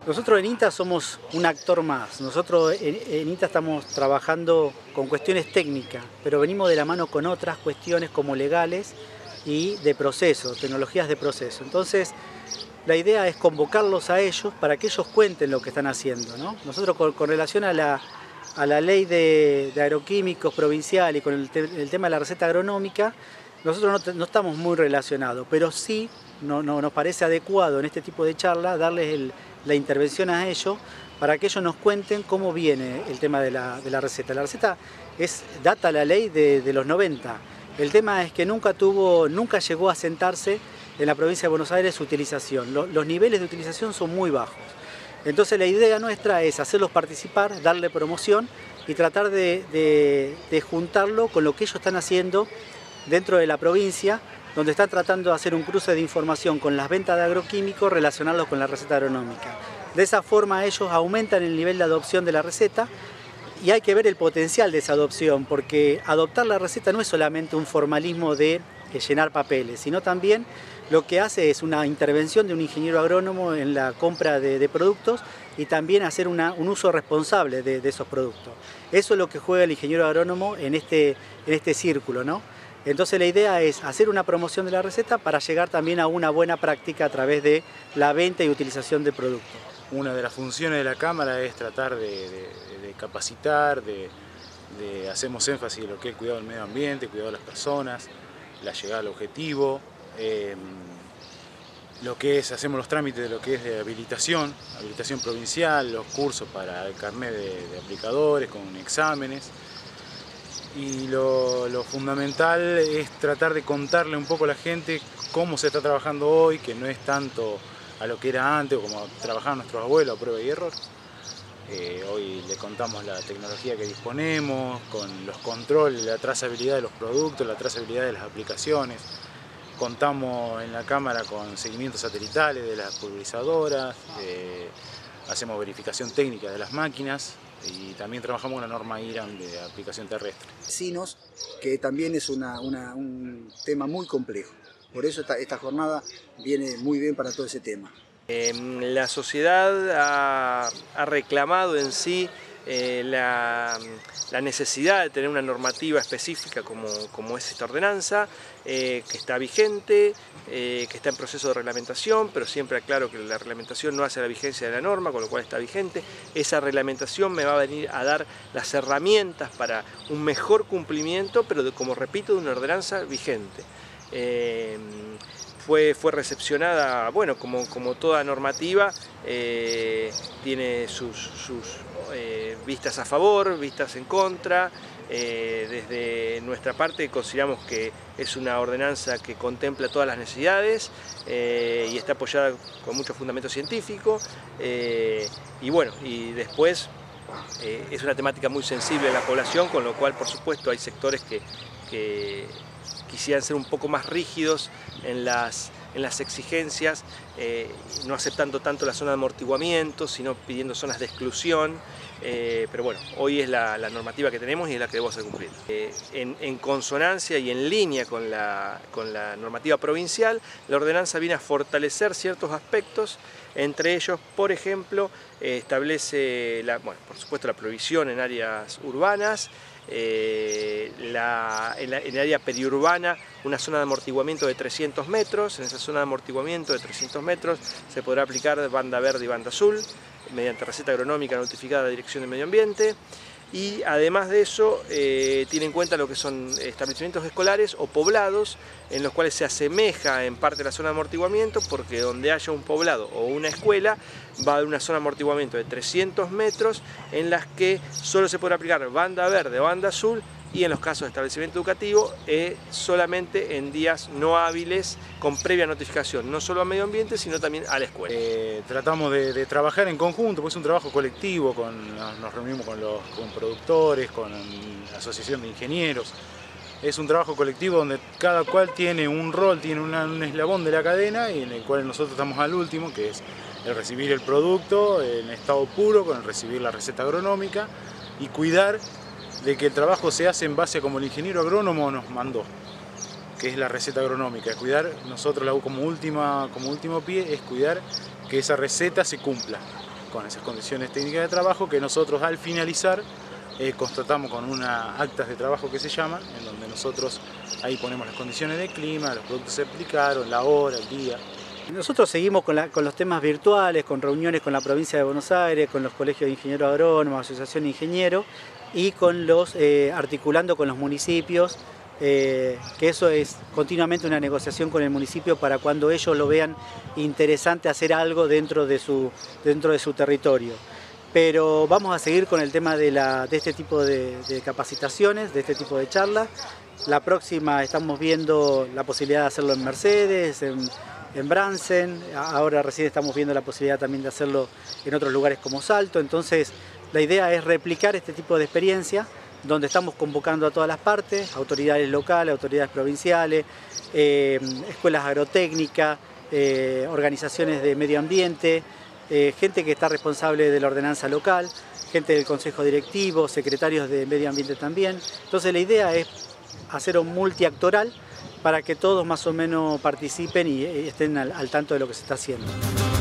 Nosotros en INTA somos un actor más. Nosotros en INTA estamos trabajando con cuestiones técnicas, pero venimos de la mano con otras cuestiones como legales y de proceso, tecnologías de proceso. Entonces, la idea es convocarlos a ellos para que ellos cuenten lo que están haciendo, ¿no? Nosotros con relación a la ley de agroquímicos provincial y con el tema de la receta agronómica, nosotros no estamos muy relacionados, pero sí nos parece adecuado en este tipo de charla darles la intervención a ellos para que ellos nos cuenten cómo viene el tema de la receta. La receta data la ley de los 90. El tema es que nunca llegó a sentarse en la provincia de Buenos Aires su utilización. Los niveles de utilización son muy bajos. Entonces la idea nuestra es hacerlos participar, darle promoción y tratar de juntarlo con lo que ellos están haciendo dentro de la provincia, donde están tratando de hacer un cruce de información con las ventas de agroquímicos, relacionarlos con la receta agronómica. De esa forma ellos aumentan el nivel de adopción de la receta y hay que ver el potencial de esa adopción, porque adoptar la receta no es solamente un formalismo de llenar papeles, sino también lo que hace es una intervención de un ingeniero agrónomo en la compra de productos y también hacer un uso responsable de esos productos. Eso es lo que juega el ingeniero agrónomo en este círculo, ¿no? Entonces la idea es hacer una promoción de la receta para llegar también a una buena práctica a través de la venta y utilización de productos. Una de las funciones de la Cámara es tratar de capacitar, hacemos énfasis en lo que es el cuidado del medio ambiente, el cuidado de las personas, la llegada al objetivo, hacemos los trámites de lo que es de habilitación provincial, los cursos para el carnet de aplicadores con exámenes. Y lo fundamental es tratar de contarle un poco a la gente cómo se está trabajando hoy, que no es tanto a lo que era antes o como trabajaban nuestros abuelos a prueba y error. Hoy le contamos la tecnología que disponemos, con los controles, la trazabilidad de los productos, la trazabilidad de las aplicaciones. Contamos en la Cámara con seguimientos satelitales de las pulverizadoras, hacemos verificación técnica de las máquinas y también trabajamos con la norma IRAM de aplicación terrestre. Vecinos, que también es un tema muy complejo. Por eso esta jornada viene muy bien para todo ese tema. La sociedad ha reclamado en sí la necesidad de tener una normativa específica como es esta ordenanza, que está vigente, que está en proceso de reglamentación, pero siempre aclaro que la reglamentación no hace la vigencia de la norma, con lo cual está vigente. Esa reglamentación me va a venir a dar las herramientas para un mejor cumplimiento, pero como repito, de una ordenanza vigente. Fue recepcionada, bueno, como toda normativa, tiene sus vistas a favor, vistas en contra. Desde nuestra parte consideramos que es una ordenanza que contempla todas las necesidades y está apoyada con mucho fundamento científico. Y bueno, y después es una temática muy sensible en la población, con lo cual, por supuesto, hay sectores que quisieran ser un poco más rígidos en las exigencias, no aceptando tanto la zona de amortiguamiento, sino pidiendo zonas de exclusión. Pero bueno, hoy es la normativa que tenemos y es la que debemos cumplir. En consonancia y en línea con la normativa provincial, la ordenanza viene a fortalecer ciertos aspectos, entre ellos, por ejemplo, establece, por supuesto, la prohibición en áreas urbanas, en el área periurbana una zona de amortiguamiento de 300 metros, en esa zona de amortiguamiento de 300 metros se podrá aplicar banda verde y banda azul mediante receta agronómica notificada a la Dirección de Medio Ambiente. Y además de eso, tiene en cuenta lo que son establecimientos escolares o poblados en los cuales se asemeja en parte la zona de amortiguamiento, porque donde haya un poblado o una escuela va a haber una zona de amortiguamiento de 300 metros en las que solo se podrá aplicar banda verde o banda azul, y en los casos de establecimiento educativo solamente en días no hábiles con previa notificación, no solo a medio ambiente sino también a la escuela. Tratamos de trabajar en conjunto, porque es un trabajo colectivo, nos reunimos con productores, con la asociación de ingenieros. Es un trabajo colectivo donde cada cual tiene un rol, tiene un eslabón de la cadena, y en el cual nosotros estamos al último, que es el recibir el producto en estado puro, con el recibir la receta agronómica y cuidar de que el trabajo se hace en base a como el ingeniero agrónomo nos mandó, que es la receta agronómica. Cuidar, nosotros como último pie, es cuidar que esa receta se cumpla. con esas condiciones técnicas de trabajo que nosotros al finalizar constatamos con unas actas de trabajo que se llaman, en donde nosotros ahí ponemos las condiciones de clima, los productos se aplicaron, la hora, el día. Nosotros seguimos con los temas virtuales, con reuniones con la provincia de Buenos Aires, con los colegios de ingenieros agrónomos, asociación de ingenieros y con articulando con los municipios, que eso es continuamente una negociación con el municipio para cuando ellos lo vean interesante hacer algo dentro de su territorio. Pero vamos a seguir con el tema de este tipo de capacitaciones, de este tipo de charlas. La próxima estamos viendo la posibilidad de hacerlo en Mercedes, en Bransen, ahora recién estamos viendo la posibilidad también de hacerlo en otros lugares como Salto. Entonces la idea es replicar este tipo de experiencia donde estamos convocando a todas las partes, autoridades locales, autoridades provinciales, escuelas agrotécnicas, organizaciones de medio ambiente, gente que está responsable de la ordenanza local, gente del consejo directivo, secretarios de medio ambiente también. Entonces la idea es hacer un multiactoral para que todos más o menos participen y estén al tanto de lo que se está haciendo.